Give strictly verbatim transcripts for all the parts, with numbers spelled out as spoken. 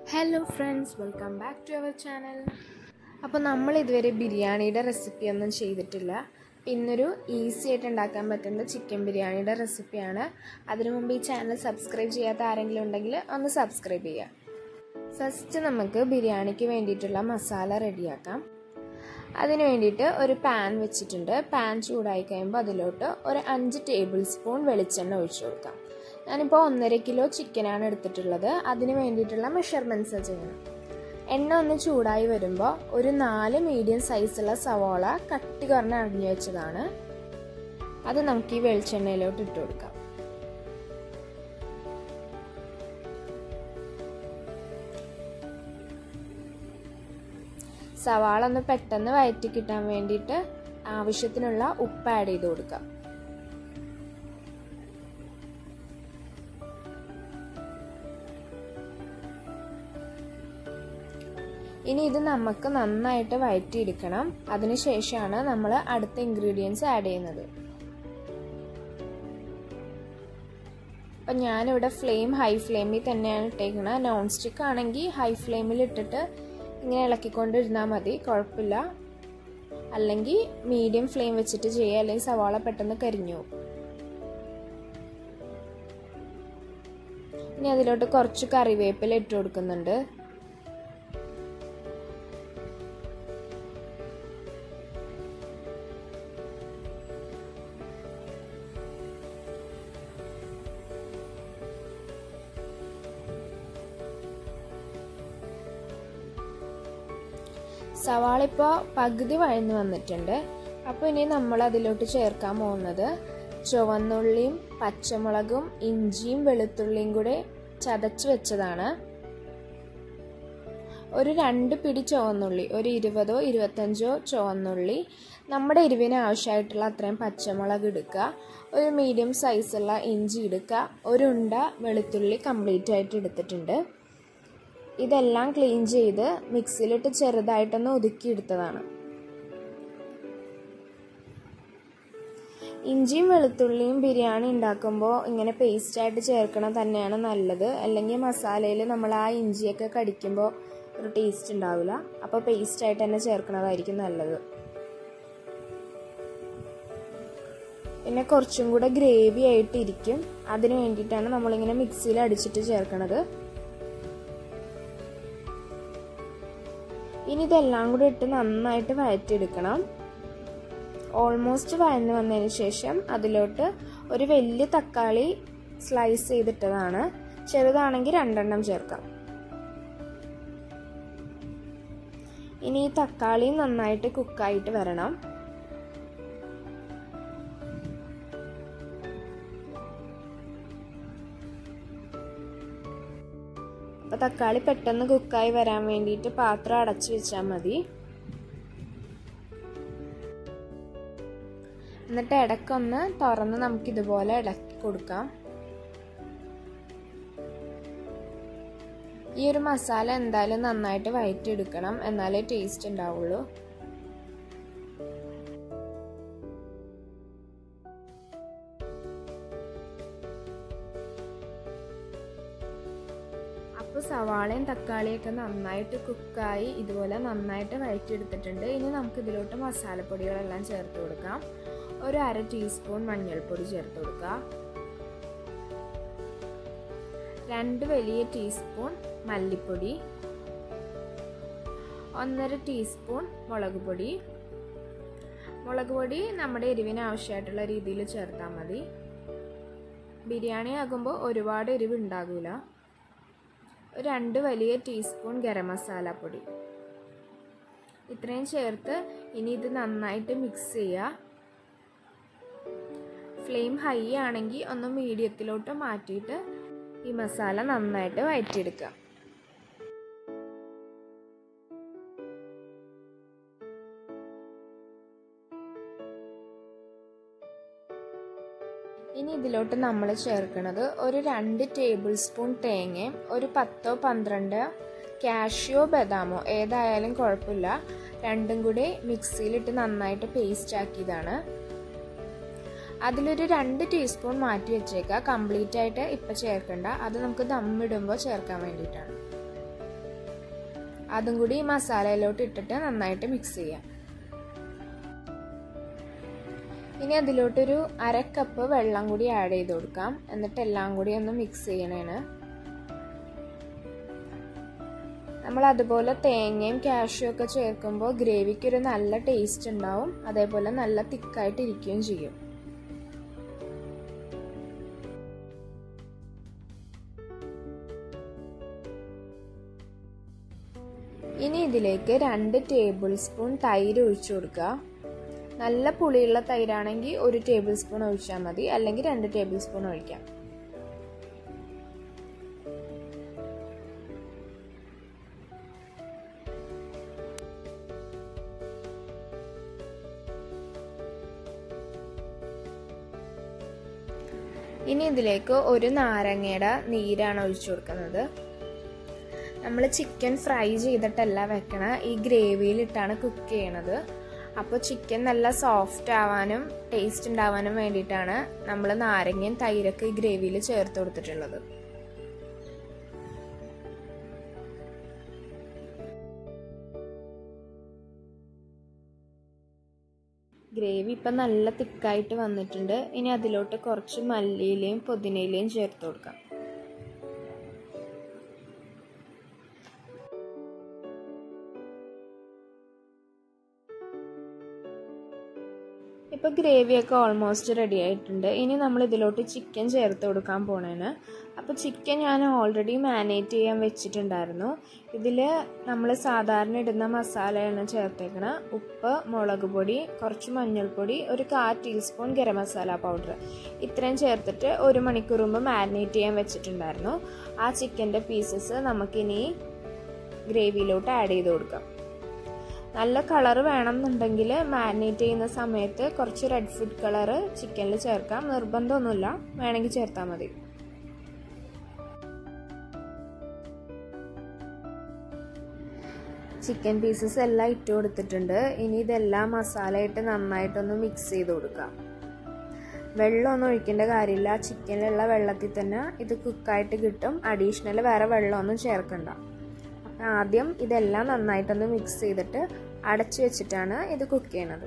Hello friends, welcome back to our channel. അപ്പോൾ നമ്മൾ ഇതുവരെ ബിരിയാണിയുടെ റെസിപ്പി ഒന്നും ചെയ്തിട്ടില്ല. ഇന്നൊരു ഈസി ആയിട്ട് ഉണ്ടാക്കാൻ പറ്റുന്ന ചിക്കൻ ബിരിയാണിയുടെ റെസിപ്പിയാണ്. അതിനു മുമ്പ് ഈ ചാനൽ സബ്സ്ക്രൈബ് ചെയ്യാത്ത ആരെങ്കിലും ഉണ്ടെങ്കിൽ ഒന്ന് സബ്സ്ക്രൈബ് ചെയ്യുക. ഫസ്റ്റ് നമുക്ക് ബിരിയാണിക്ക് വേണ്ടിയിട്ടുള്ള മസാല റെഡിയാക്കാം. അതിന് വേണ്ടിയിട്ട് ഒരു പാൻ വെച്ചിട്ടുണ്ട്. പാൻ ചൂടായി കഴിയുമ്പോൾ അതിലോട്ട് ഒരു അഞ്ച് ടേബിൾ സ്പൂൺ വെളിച്ചെണ്ണ ഒഴിച്ചു കൊടുക്കാം. ഞാനിപ്പോൾ ഒന്നര കിലോ ചിക്കനാണ് എടുത്തിട്ടുള്ളത്. അതിന് വേണ്ടിയിട്ടുള്ള മെഷർമെൻറ്റ്സ് ചെയ്യണം. എണ്ണ ഒന്ന് ചൂടായി വരുമ്പോൾ ഒരു നാല് മീഡിയം സൈസുള്ള സവാള കട്ടി കുറഞ്ഞ് അരിഞ്ഞു വെച്ചതാണ്. അത് നമുക്ക് ഈ വെളിച്ചെണ്ണയിലോട്ട് ഇട്ട് കൊടുക്കാം. സവാള ഒന്ന് പെട്ടെന്ന് വഴറ്റി കിട്ടാൻ വേണ്ടിയിട്ട് ആവശ്യത്തിനുള്ള ഉപ്പ് ആഡ് ചെയ്ത് കൊടുക്കാം. ഇനി ഇത് നമുക്ക് നന്നായിട്ട് വഴറ്റിയെടുക്കണം. അതിനുശേഷമാണ് നമ്മൾ അടുത്ത ഇൻഗ്രീഡിയൻസ് ആഡ് ചെയ്യുന്നത്. അപ്പം ഞാനിവിടെ ഫ്ലെയിം ഹൈ ഫ്ലെയിമിൽ തന്നെയാണ് ഇട്ടേക്കുന്നത്. നോൺ സ്റ്റിക്ക് ആണെങ്കിൽ ഹൈ ഫ്ലെയിമിൽ ഇട്ടിട്ട് ഇങ്ങനെ ഇളക്കിക്കൊണ്ടിരുന്നാൽ മതി, കുഴപ്പമില്ല. അല്ലെങ്കിൽ മീഡിയം ഫ്ലെയിം വെച്ചിട്ട് ചെയ്യുക, അല്ലെങ്കിൽ സവാള പെട്ടെന്ന് കരിഞ്ഞു പോകും. ഇനി അതിലോട്ട് കുറച്ച് കറിവേപ്പില ഇട്ട് കൊടുക്കുന്നുണ്ട്. സവാള ഇപ്പോൾ പകുതി വഴന്ന് വന്നിട്ടുണ്ട്. അപ്പോൾ ഇനി നമ്മൾ അതിലോട്ട് ചേർക്കാൻ പോകുന്നത് ചുവന്നുള്ളിയും പച്ചമുളകും ഇഞ്ചിയും വെളുത്തുള്ളിയും കൂടെ ചതച്ച് വെച്ചതാണ്. ഒരു രണ്ട് പിടി ചുവന്നുള്ളി, ഒരു ഇരുപതോ ഇരുപത്തഞ്ചോ ചുവന്നുള്ളി, നമ്മുടെ എരിവിന് ആവശ്യമായിട്ടുള്ള അത്രയും പച്ചമുളക് എടുക്കുക. ഒരു മീഡിയം സൈസുള്ള ഇഞ്ചി എടുക്കുക. ഒരു ഉണ്ട വെളുത്തുള്ളി കംപ്ലീറ്റ് ആയിട്ട് എടുത്തിട്ടുണ്ട്. ഇതെല്ലാം ക്ലീൻ ചെയ്ത് മിക്സിയിലിട്ട് ചെറുതായിട്ടൊന്ന് ഒതുക്കിയെടുത്തതാണ്. ഇഞ്ചിയും വെളുത്തുള്ളിയും ബിരിയാണി ഉണ്ടാക്കുമ്പോൾ ഇങ്ങനെ പേസ്റ്റായിട്ട് ചേർക്കണം തന്നെയാണ് നല്ലത്. അല്ലെങ്കിൽ മസാലയിൽ നമ്മൾ ആ ഇഞ്ചിയൊക്കെ കടിക്കുമ്പോൾ ഒരു ടേസ്റ്റ് ഉണ്ടാവില്ല. അപ്പോൾ പേസ്റ്റായിട്ട് തന്നെ ചേർക്കണതായിരിക്കും നല്ലത്. പിന്നെ കുറച്ചും കൂടെ ഗ്രേവി ആയിട്ടിരിക്കും. അതിന് വേണ്ടിയിട്ടാണ് നമ്മളിങ്ങനെ മിക്സിയിൽ അടിച്ചിട്ട് ചേർക്കണത്. ഇനി ഇതെല്ലാം കൂടി ഇട്ട് നന്നായിട്ട് വഴറ്റിയെടുക്കണം. ഓൾമോസ്റ്റ് വഴന്ന് വന്നതിന് ശേഷം അതിലോട്ട് ഒരു വലിയ തക്കാളി സ്ലൈസ് ചെയ്തിട്ടതാണ്. ചെറുതാണെങ്കിൽ രണ്ടെണ്ണം ചേർക്കാം. ഇനി ഈ തക്കാളി നന്നായിട്ട് കുക്കായിട്ട് വരണം. അപ്പോൾ തക്കാളി പെട്ടെന്ന് കുക്കായി വരാൻ വേണ്ടിയിട്ട് പാത്രം അടച്ചു വെച്ചാൽ മതി. എന്നിട്ട് ഇടയ്ക്കൊന്ന് തുറന്ന് നമുക്കിതുപോലെ ഇളക്കി കൊടുക്കാം. ഈ ഒരു മസാല എന്തായാലും നന്നായിട്ട് വഴറ്റിയെടുക്കണം, എന്നാലേ ടേസ്റ്റ് ഉണ്ടാവുള്ളൂ. അപ്പോൾ സവാളയും തക്കാളിയൊക്കെ നന്നായിട്ട് കുക്കായി ഇതുപോലെ നന്നായിട്ട് വഴറ്റിയെടുത്തിട്ടുണ്ട്. ഇനി നമുക്ക് ഇതിലോട്ട് മസാലപ്പൊടികളെല്ലാം ചേർത്ത് കൊടുക്കാം. ഒരു അര ടീസ്പൂൺ മഞ്ഞൾപ്പൊടി ചേർത്ത് കൊടുക്കുക. രണ്ട് വലിയ ടീസ്പൂൺ മല്ലിപ്പൊടി, ഒന്നര ടീസ്പൂൺ മുളക് പൊടി. മുളക് പൊടി നമ്മുടെ എരിവിന് ആവശ്യമായിട്ടുള്ള രീതിയിൽ ചേർത്താൽ മതി. ബിരിയാണി ആകുമ്പോൾ ഒരുപാട് എരിവ് ഉണ്ടാകില്ല. രണ്ട് വലിയ ടീസ്പൂൺ ഗരം മസാല പൊടി. ഇത്രയും ചേർത്ത് ഇനി ഇത് നന്നായിട്ട് മിക്സ് ചെയ്യുക. ഫ്ലെയിം ഹൈ ആണെങ്കിൽ ഒന്ന് മീഡിയത്തിലോട്ട് മാറ്റിയിട്ട് ഈ മസാല നന്നായിട്ട് വഴറ്റിയെടുക്കുക. ഇനി ഇതിലോട്ട് നമ്മൾ ചേർക്കുന്നത് ഒരു രണ്ട് ടേബിൾ സ്പൂൺ തേങ്ങയും ഒരു പത്തോ പന്ത്രണ്ടോ കാഷ്യോ ബദാമോ ഏതായാലും കുഴപ്പമില്ല, രണ്ടും കൂടി മിക്സിയിലിട്ട് നന്നായിട്ട് പേസ്റ്റ് ആക്കിയതാണ്. അതിലൊരു രണ്ട് ടീസ്പൂൺ മാറ്റി വെച്ചേക്കുക. കംപ്ലീറ്റ് ആയിട്ട് ഇപ്പം ചേർക്കണ്ട, അത് നമുക്ക് ദമ്മിടുമ്പോൾ ചേർക്കാൻ വേണ്ടിയിട്ടാണ്. അതും കൂടി ഈ മസാലയിലോട്ട് ഇട്ടിട്ട് നന്നായിട്ട് മിക്സ് ചെയ്യാം. ഇനി അതിലോട്ടൊരു അര കപ്പ് വെള്ളം കൂടി ആഡ് ചെയ്ത് കൊടുക്കാം. എന്നിട്ട് എല്ലാം കൂടി ഒന്ന് മിക്സ് ചെയ്യണേണ്. നമ്മൾ അതുപോലെ തേങ്ങയും കാഷ്യും ഒക്കെ ചേർക്കുമ്പോൾ ഗ്രേവിക്ക് ഒരു നല്ല ടേസ്റ്റ് ഉണ്ടാവും, അതേപോലെ നല്ല തിക്കായിട്ട് ഇരിക്കുകയും ചെയ്യും. ഇനി ഇതിലേക്ക് രണ്ട് ടേബിൾ സ്പൂൺ തൈര് ഒഴിച്ചു കൊടുക്കുക. നല്ല പുളിയുള്ള തൈരാണെങ്കിൽ ഒരു ടേബിൾ സ്പൂൺ ഒഴിച്ചാൽ മതി, അല്ലെങ്കിൽ രണ്ട് ടേബിൾ സ്പൂൺ ഒഴിക്കാം. ഇനി ഇതിലേക്ക് ഒരു നാരങ്ങയുടെ നീരാണ് ഒഴിച്ചു കൊടുക്കുന്നത്. നമ്മൾ ചിക്കൻ ഫ്രൈ ചെയ്തിട്ടല്ല വെക്കണ, ഈ ഗ്രേവിയിലിട്ടാണ് കുക്ക് ചെയ്യണത്. അപ്പോൾ ചിക്കൻ നല്ല സോഫ്റ്റ് ആവാനും ടേസ്റ്റ് ഉണ്ടാവാനും വേണ്ടിയിട്ടാണ് നമ്മൾ നാരങ്ങയും തൈരൊക്കെ ഈ ഗ്രേവിയിൽ ചേർത്ത് കൊടുത്തിട്ടുള്ളത്. ഗ്രേവി ഇപ്പം നല്ല തിക്കായിട്ട് വന്നിട്ടുണ്ട്. ഇനി അതിലോട്ട് കുറച്ച് മല്ലിയിലയും പുതിനയിലയും ചേർത്ത് കൊടുക്കാം. ഇപ്പോൾ ഗ്രേവിയൊക്കെ ഓൾമോസ്റ്റ് റെഡി ആയിട്ടുണ്ട്. ഇനി നമ്മൾ ഇതിലോട്ട് ചിക്കൻ ചേർത്ത് കൊടുക്കാൻ പോണേന്. അപ്പോൾ ചിക്കൻ ഞാൻ ഓൾറെഡി മാരിനേറ്റ് ചെയ്യാൻ വെച്ചിട്ടുണ്ടായിരുന്നു. ഇതിൽ നമ്മൾ സാധാരണ ഇടുന്ന മസാലയാണ് ചേർത്തേക്കണത്. ഉപ്പ്, മുളക് പൊടി, കുറച്ച് മഞ്ഞൾപ്പൊടി, ഒരു കാ ടീസ്പൂൺ ഗരം മസാല പൗഡർ, ഇത്രയും ചേർത്തിട്ട് ഒരു മണിക്കൂർ മുമ്പ് മാരിനേറ്റ് ചെയ്യാൻ വെച്ചിട്ടുണ്ടായിരുന്നു. ആ ചിക്കൻ്റെ പീസസ് നമുക്കിനി ഗ്രേവിയിലോട്ട് ആഡ് ചെയ്ത് കൊടുക്കാം. നല്ല കളർ വേണമെന്നുണ്ടെങ്കിൽ മാരിനേറ്റ് ചെയ്യുന്ന സമയത്ത് കുറച്ച് റെഡ് ഫുഡ് കളർ ചിക്കനിൽ ചേർക്കാം. നിർബന്ധമൊന്നുമില്ല, വേണമെങ്കിൽ ചേർത്താൽ മതി. ചിക്കൻ പീസസ് എല്ലാം ഇട്ട് കൊടുത്തിട്ടുണ്ട്. ഇനി ഇതെല്ലാം മസാല ഇട്ട് നന്നായിട്ടൊന്ന് മിക്സ് ചെയ്ത് കൊടുക്കാം. വെള്ളമൊന്നും ഒഴിക്കേണ്ട കാര്യമില്ല, ചിക്കനിലുള്ള വെള്ളത്തിൽ തന്നെ ഇത് കുക്കായിട്ട് കിട്ടും. അഡീഷണൽ വേറെ വെള്ളമൊന്നും ചേർക്കണ്ട. ആദ്യം ഇതെല്ലാം നന്നായിട്ടൊന്ന് മിക്സ് ചെയ്തിട്ട് അടച്ചു വെച്ചിട്ടാണ് ഇത് കുക്ക് ചെയ്യണത്.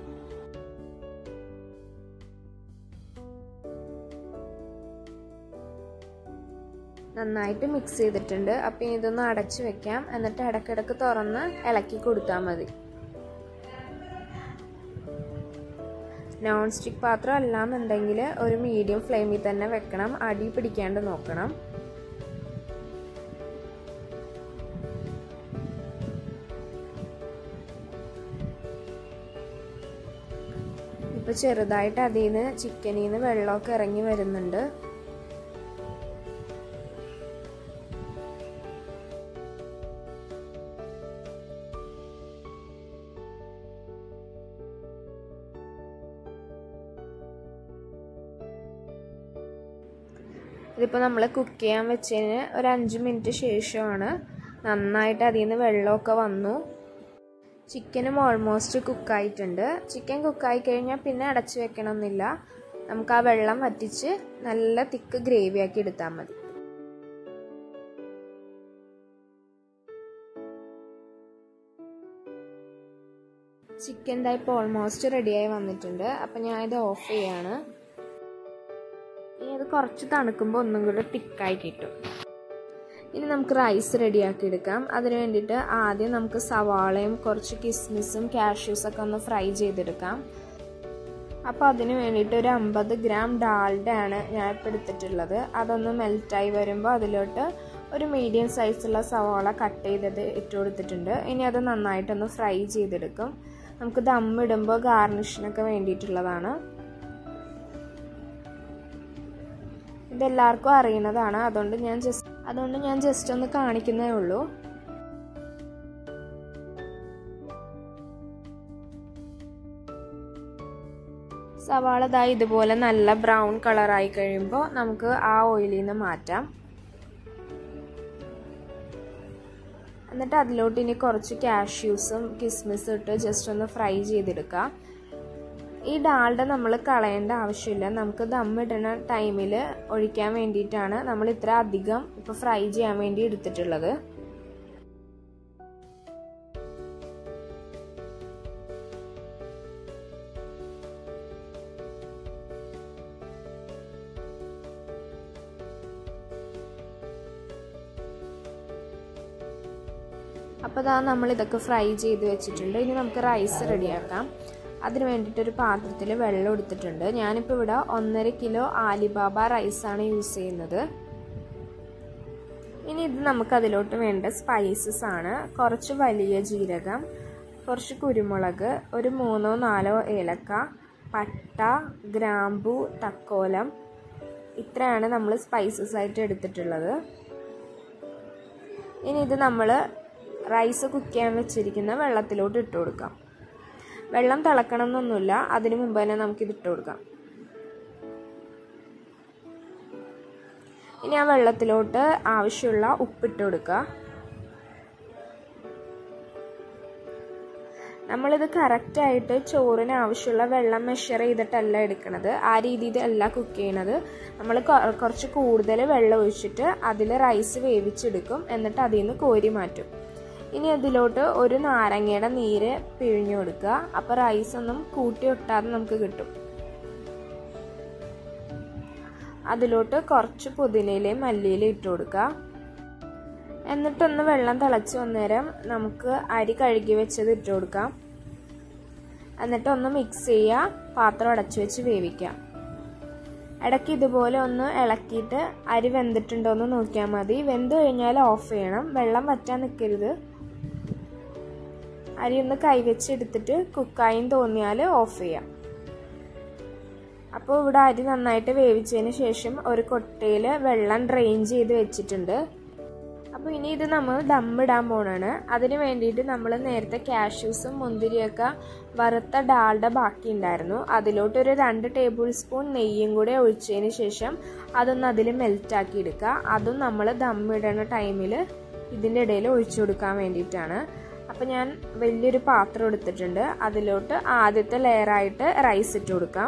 നന്നായിട്ട് മിക്സ് ചെയ്തിട്ടുണ്ട്. അപ്പം ഇതൊന്ന് അടച്ചു വെക്കാം. എന്നിട്ട് ഇടയ്ക്കിടയ്ക്ക് തുറന്ന് ഇളക്കി കൊടുത്താൽ മതി. നോൺ സ്റ്റിക്ക് പാത്രം അല്ലാന്നുണ്ടെങ്കിൽ ഒരു മീഡിയം ഫ്ലെയിമിൽ തന്നെ വെക്കണം, അടി പിടിക്കാണ്ട് നോക്കണം. ഇപ്പോൾ ചെറുതായിട്ട് അതിൽ നിന്ന് ചിക്കനിൽ നിന്ന് വെള്ളമൊക്കെ ഇറങ്ങി വരുന്നുണ്ട്. ഇതിപ്പോൾ നമ്മൾ കുക്ക് ചെയ്യാൻ വെച്ചതിന് ഒരു അഞ്ച് മിനിറ്റ് ശേഷമാണ് നന്നായിട്ട് അതിൽ നിന്ന് വെള്ളമൊക്കെ വന്നു. ചിക്കനും ഓൾമോസ്റ്റ് കുക്കായിട്ടുണ്ട്. ചിക്കൻ കുക്കായി കഴിഞ്ഞാൽ പിന്നെ അടച്ചു വെക്കണമെന്നില്ല, നമുക്ക് ആ വെള്ളം വറ്റിച്ച് നല്ല തിക്ക് ഗ്രേവി ആക്കി എടുത്താൽ മതി. ചിക്കൻ ഇപ്പോൾ ഓൾമോസ്റ്റ് റെഡിയായി വന്നിട്ടുണ്ട്. അപ്പം ഞാൻ ഇത് ഓഫ് ചെയ്യാണ്. ഇനി അത് കുറച്ച് തണുക്കുമ്പോൾ ഒന്നും കൂടെ തിക്കായി കിട്ടും. ഇനി നമുക്ക് റൈസ് റെഡിയാക്കി എടുക്കാം. അതിന് വേണ്ടിയിട്ട് ആദ്യം നമുക്ക് സവാളയും കുറച്ച് കിസ്മിസും കാഷ്യൂസൊക്കെ ഒന്ന് ഫ്രൈ ചെയ്തെടുക്കാം. അപ്പോൾ അതിന് വേണ്ടിയിട്ട് ഒരു അമ്പത് ഗ്രാം ഡാൽഡയാണ് ഞാൻ ഇപ്പോൾ എടുത്തിട്ടുള്ളത്. അതൊന്ന് മെൽറ്റായി വരുമ്പോൾ അതിലോട്ട് ഒരു മീഡിയം സൈസുള്ള സവാള കട്ട് ചെയ്തത് ഇട്ട് കൊടുത്തിട്ടുണ്ട്. ഇനി അത് നന്നായിട്ടൊന്ന് ഫ്രൈ ചെയ്തെടുക്കും. നമുക്ക് ദമ്മിടുമ്പോൾ ഗാർണിഷിനൊക്കെ വേണ്ടിയിട്ടുള്ളതാണ്. ഇതെല്ലാവർക്കും അറിയുന്നതാണ്, അതുകൊണ്ട് ഞാൻ ജസ്റ്റ് അതുകൊണ്ട് ഞാൻ ജസ്റ്റ് ഒന്ന് കാണിക്കുന്നേ ഉള്ളൂ. സവാള ദാ ഇതുപോലെ നല്ല ബ്രൗൺ കളറായി കഴിയുമ്പോൾ നമുക്ക് ആ ഓയിലിൽ നിന്ന് മാറ്റാം. എന്നിട്ട് അതിലോട്ട് ഇനി കുറച്ച് കാഷ്യൂസും കിസ്മിസും ഇട്ട് ജസ്റ്റ് ഒന്ന് ഫ്രൈ ചെയ്തെടുക്കുക. ഈ ഡാൽഡ നമ്മൾ കളയേണ്ട ആവശ്യമില്ല, നമുക്ക് ദമ്മിടുന്ന ടൈമിൽ ഒഴിക്കാൻ വേണ്ടിയിട്ടാണ് നമ്മൾ ഇത്ര അധികം ഇപ്പോൾ ഫ്രൈ ചെയ്യാൻ വേണ്ടി എടുത്തിട്ടുള്ളത്. അപ്പോൾ ഇതാ നമ്മളിതൊക്കെ ഫ്രൈ ചെയ്ത് വെച്ചിട്ടുണ്ട്. ഇനി നമുക്ക് റൈസ് റെഡിയാക്കാം. അതിന് വേണ്ടിയിട്ടൊരു പാത്രത്തിൽ വെള്ളം എടുത്തിട്ടുണ്ട്. ഞാനിപ്പോൾ ഇവിടെ ഒന്നര കിലോ ആലിബാബ റൈസാണ് യൂസ് ചെയ്യുന്നത്. ഇനി ഇത് നമുക്ക് അതിലോട്ട് വേണ്ട സ്പൈസസ് ആണ്. കുറച്ച് വലിയ ജീരകം, കുറച്ച് കുരുമുളക്, ഒരു മൂന്നോ നാലോ ഏലക്ക, പട്ട, ഗ്രാമ്പു, തക്കോലം, ഇത്രയാണ് നമ്മൾ സ്പൈസസ് ആയിട്ട് എടുത്തിട്ടുള്ളത്. ഇനി ഇത് നമ്മൾ റൈസ് കുക്ക് ചെയ്യാൻ വെച്ചിരിക്കുന്ന വെള്ളത്തിലോട്ട് ഇട്ട് കൊടുക്കാം. വെള്ളം തിളക്കണം എന്നൊന്നുമില്ല, അതിന് മുമ്പ് തന്നെ നമുക്കിത് ഇട്ട് കൊടുക്കാം. ഇനി ആ വെള്ളത്തിലോട്ട് ആവശ്യമുള്ള ഉപ്പിട്ട് കൊടുക്കുക. നമ്മളിത് കറക്റ്റായിട്ട് ചോറിന് ആവശ്യമുള്ള വെള്ളം മെഷർ ചെയ്തിട്ടല്ല എടുക്കുന്നത്, ആ രീതിയിലല്ല കുക്ക് ചെയ്യണത്. നമ്മൾ കുറച്ച് കൂടുതൽ വെള്ളം ഒഴിച്ചിട്ട് അതിൽ റൈസ് വേവിച്ചെടുക്കും, എന്നിട്ട് അതിൽ നിന്ന് കോരി മാറ്റും. ഇനി അതിലോട്ട് ഒരു നാരങ്ങയുടെ നീര് പിഴിഞ്ഞു കൊടുക്കുക. അപ്പോൾ റൈസ് ഒന്നും കൂട്ടി ഒട്ടാതെ നമുക്ക് കിട്ടും. അതിലോട്ട് കുറച്ച് പുതിനയിലയും മല്ലിയിലയും ഇട്ട് കൊടുക്കുക. എന്നിട്ടൊന്ന് വെള്ളം തിളച്ച് വന്നേരം നമുക്ക് അരി കഴുകി വെച്ചത് ഇട്ട് കൊടുക്കാം. എന്നിട്ടൊന്ന് മിക്സ് ചെയ്യുക, പാത്രം അടച്ചു വെച്ച് വേവിക്കാം. ഇടയ്ക്ക് ഇതുപോലെ ഒന്ന് ഇളക്കിയിട്ട് അരി വെന്തിട്ടുണ്ടോ എന്ന് നോക്കിയാൽ മതി. വെന്ത് കഴിഞ്ഞാൽ ഓഫ് ചെയ്യണം, വെള്ളം വറ്റാൻ നിൽക്കരുത്. അരി ഒന്ന് കൈവച്ച് എടുത്തിട്ട് കുക്കായും തോന്നിയാൽ ഓഫ് ചെയ്യാം. അപ്പോൾ ഇവിടെ അരി നന്നായിട്ട് വേവിച്ചതിന് ശേഷം ഒരു കൊട്ടയിൽ വെള്ളം ഡ്രെയിൻ ചെയ്ത് വെച്ചിട്ടുണ്ട്. അപ്പോൾ ഇനി ഇത് നമ്മൾ ദമ്മിടാൻ പോകണാണ്. അതിന് വേണ്ടിയിട്ട് നമ്മൾ നേരത്തെ കാഷ്യൂസും മുന്തിരിയൊക്കെ വറുത്ത ഡാൽഡ ബാക്കി ഉണ്ടായിരുന്നു. അതിലോട്ടൊരു രണ്ട് ടേബിൾ സ്പൂൺ നെയ്യും കൂടെ ഒഴിച്ചതിന് ശേഷം അതൊന്ന് അതിൽ മെൽറ്റാക്കി എടുക്കുക. അതും നമ്മൾ ദമ്മിടുന്ന ടൈമിൽ ഇതിൻ്റെ ഇടയിൽ ഒഴിച്ചു കൊടുക്കാൻ വേണ്ടിയിട്ടാണ്. അപ്പോൾ ഞാൻ വലിയൊരു പാത്രം എടുത്തിട്ടുണ്ട്. അതിലോട്ട് ആദ്യത്തെ ലെയറായിട്ട് റൈസ് ഇട്ട് കൊടുക്കാം.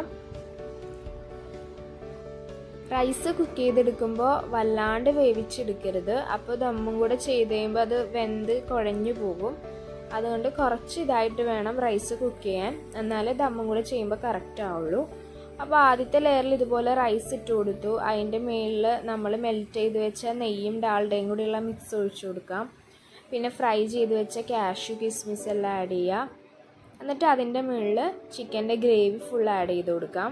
റൈസ് കുക്ക് ചെയ്തെടുക്കുമ്പോൾ വല്ലാണ്ട് വേവിച്ചെടുക്കരുത്. അപ്പോൾ ദമ്മും കൂടെ ചെയ്ത് കഴിയുമ്പോൾ അത് വെന്ത് കുഴഞ്ഞു പോകും. അതുകൊണ്ട് കുറച്ച് ഇതായിട്ട് വേണം റൈസ് കുക്ക് ചെയ്യാൻ, എന്നാലേ ദമ്മും കൂടെ ചെയ്യുമ്പോൾ കറക്റ്റ് ആവുള്ളൂ. അപ്പോൾ ആദ്യത്തെ ലെയറിൽ ഇതുപോലെ റൈസ് ഇട്ട് കൊടുത്തു. അതിൻ്റെ മുകളിൽ നമ്മൾ മെൽറ്റ് ചെയ്ത് വെച്ച നെയ്യും ഡാൽഡയും കൂടിയുള്ള മിക്സ് ഒഴിച്ചു കൊടുക്കാം. പിന്നെ ഫ്രൈ ചെയ്ത് വെച്ച കാഷ്യൂ കിസ്മിസ് എല്ലാം ആഡ് ചെയ്യുക. എന്നിട്ട് അതിൻ്റെ മുകളിൽ ചിക്കൻ്റെ ഗ്രേവി ഫുൾ ആഡ് ചെയ്ത് കൊടുക്കാം.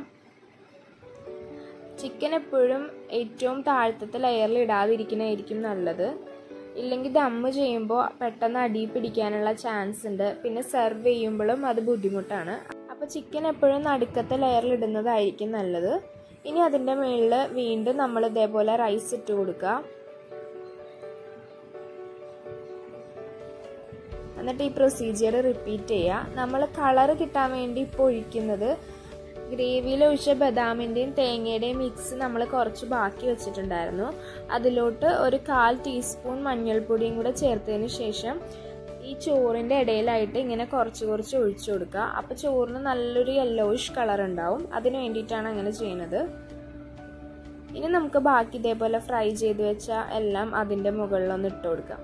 ചിക്കൻ എപ്പോഴും ഏറ്റവും താഴത്തെ ലെയറിൽ ഇടാതിരിക്കുന്നതായിരിക്കും നല്ലത്. ഇല്ലെങ്കിൽ ദമ്മ് ചെയ്യുമ്പോൾ പെട്ടെന്ന് അടി പിടിക്കാനുള്ള ചാൻസ് ഉണ്ട്. പിന്നെ സെർവ് ചെയ്യുമ്പോഴും അത് ബുദ്ധിമുട്ടാണ്. അപ്പോൾ ചിക്കൻ എപ്പോഴും നടുക്കത്തെ ലെയറിൽ ഇടുന്നതായിരിക്കും നല്ലത്. ഇനി അതിൻ്റെ മുകളിൽ വീണ്ടും നമ്മൾ ഇതേപോലെ റൈസ് ഇട്ട് കൊടുക്കുക. എന്നിട്ട് ഈ പ്രൊസീജിയർ റിപ്പീറ്റ് ചെയ്യുക. നമ്മൾ കളർ കിട്ടാൻ വേണ്ടി ഇപ്പോൾ ഒഴിക്കുന്നത് ഗ്രേവിയിൽ ഒഴിച്ച ബദാമിൻ്റെയും തേങ്ങയുടെയും മിക്സ് നമ്മൾ കുറച്ച് ബാക്കി വെച്ചിട്ടുണ്ടായിരുന്നു. അതിലോട്ട് ഒരു കാൽ ടീസ്പൂൺ മഞ്ഞൾപ്പൊടിയും കൂടെ ചേർത്തതിന് ശേഷം ഈ ചോറിൻ്റെ ഇടയിലായിട്ട് ഇങ്ങനെ കുറച്ച് കുറച്ച് ഒഴിച്ചു കൊടുക്കുക. അപ്പോൾ ചോറിന് നല്ലൊരു യെല്ലോയിഷ് കളർ ഉണ്ടാവും. അതിന് വേണ്ടിയിട്ടാണ് അങ്ങനെ ചെയ്യുന്നത്. ഇനി നമുക്ക് ബാക്കി ഇതേപോലെ ഫ്രൈ ചെയ്ത് വെച്ച എല്ലാം അതിൻ്റെ മുകളിലൊന്ന് ഇട്ട് കൊടുക്കാം.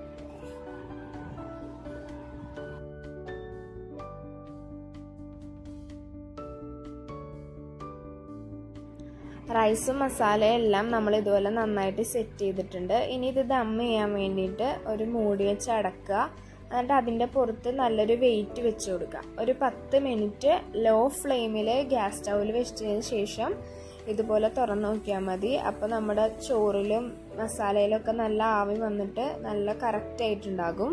റൈസും മസാലയും എല്ലാം നമ്മൾ ഇതുപോലെ നന്നായിട്ട് സെറ്റ് ചെയ്തിട്ടുണ്ട്. ഇനി ഇത് ദം ചെയ്യാൻ വേണ്ടിയിട്ട് ഒരു മൂടി വെച്ച് അടക്കുക. എന്നിട്ട് അതിൻ്റെ പുറത്ത് നല്ലൊരു വെയിറ്റ് വെച്ച് കൊടുക്കുക. ഒരു പത്ത് മിനിറ്റ് ലോ ഫ്ലെയിമിൽ ഗ്യാസ് സ്റ്റൗവിൽ വെച്ചതിന് ശേഷം ഇതുപോലെ തുറന്ന് നോക്കിയാൽ മതി. അപ്പോൾ നമ്മുടെ ചോറിലും മസാലയിലൊക്കെ നല്ല ആവി വന്നിട്ട് നല്ല കറക്റ്റ് ആയിട്ടുണ്ടാകും.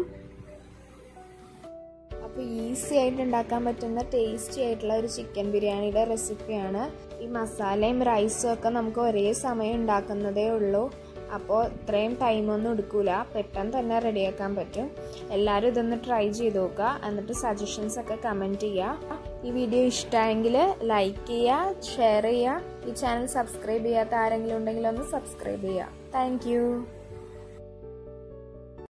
അപ്പോൾ ഈസി ആയിട്ട് ഉണ്ടാക്കാൻ പറ്റുന്ന ടേസ്റ്റി ആയിട്ടുള്ള ഒരു ചിക്കൻ ബിരിയാണിയുടെ റെസിപ്പിയാണ്. ഈ മസാലയും റൈസും ഒക്കെ നമുക്ക് ഒരേ സമയം ഉണ്ടാക്കുന്നതേ ഉള്ളൂ. അപ്പോൾ ഇത്രയും ടൈമൊന്നും എടുക്കില്ല, പെട്ടെന്ന് തന്നെ റെഡിയാക്കാൻ പറ്റും. എല്ലാവരും ഇതൊന്ന് ട്രൈ ചെയ്ത് നോക്കുക. എന്നിട്ട് സജഷൻസ് ഒക്കെ കമൻറ്റ് ചെയ്യുക. ഈ വീഡിയോ ഇഷ്ടമായെങ്കിൽ ലൈക്ക് ചെയ്യുക, ഷെയർ ചെയ്യുക. ഈ ചാനൽ സബ്സ്ക്രൈബ് ചെയ്യാത്ത ആരെങ്കിലും ഉണ്ടെങ്കിൽ ഒന്ന് സബ്സ്ക്രൈബ് ചെയ്യുക. താങ്ക്